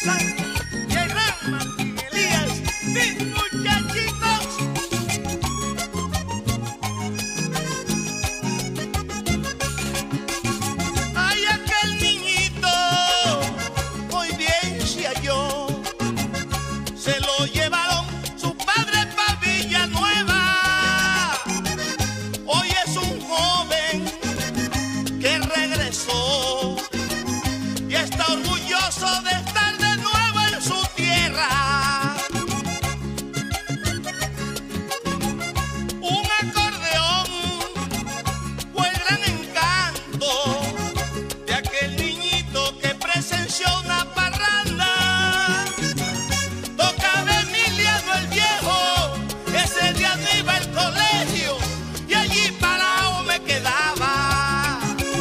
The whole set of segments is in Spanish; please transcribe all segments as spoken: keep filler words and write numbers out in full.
Rosa y el gran Martín Elías, mis muchachitos. Ay, aquel niñito muy bien se halló, se lo llevaron sus padres pa' Villanueva. Hoy es un joven que regresó y está orgulloso de estar de nuevo en su tierra. Un acordeón fue el gran encanto de aquel niñito que presenció una parranda. Tocaba Emiliano el viejo, ese día no iba al colegio y allí parado me quedaba.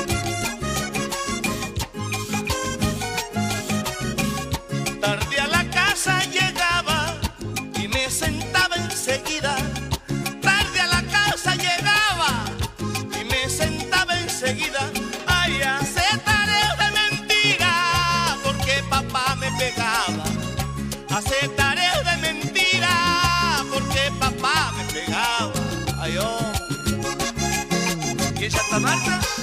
Tarde a la casa llegaba y me sentaba enseguida. Tarde a la casa llegaba y me sentaba enseguida. Ay, hace tareas de mentira porque papá me pegaba. Hace tareas de mentira porque papá me pegaba. Ay, oh. ¿Y en Santa Marta?